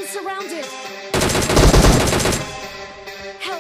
surrounded. Help.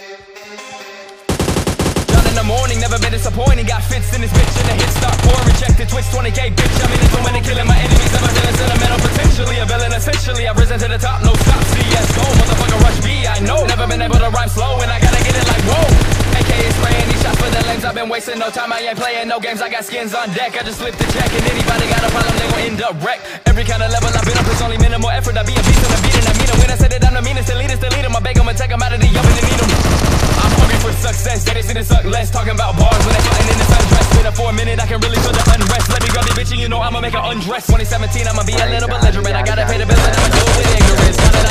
John in the morning, never been disappointing. Got fits in this bitch and the hits start pouring. Rejected, twitch 20K, bitch. I'm in it when killing my enemies. Never feeling sentimental, potentially a villain. Essentially, I've risen to the top, no stop. CS:GO, motherfucker, rush B. I know. Never been able to rhyme slow, and I gotta get it like whoa. AKA spraying these shots for the lames. I've been wasting no time. I ain't playing no games. I got skins on deck. I just flipped the check, and anybody got a problem, they gon' end up wreck. Every kind of level I've been up, it's only minimal effort. I be a beast on the beat, and I mean it. When I said that I'm the meanest, the leaders, delete them. I beg them and take them out of the oven and eat them. I'm hungry for success, they see the suck less. Talking about bars when they fighting in the sundress. Been up for a minute, I can really feel the unrest. Let me grab the bitch and you know I'ma make her undress. 2017, I'ma be a little belligerent. I gotta pay the bills and I'ma do it with ignorance.